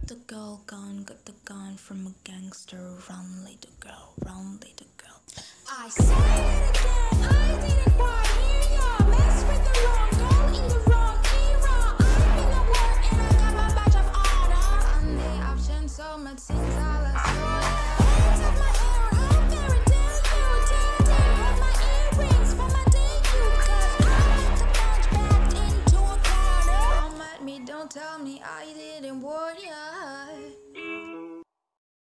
the girl gone, got the gun from a gangster. Run, little girl, run, little girl. I said it again, I didn't quite hear ya. Mess with the wrong girl in the wrong era. I've been at work and I got my badge of honor. Sunday I've changed so much since I last saw ya. Take my hair out, very damn, very damn. Got my earrings for my debut, 'cause I like to punch back into a corner. Don't let me, don't tell me I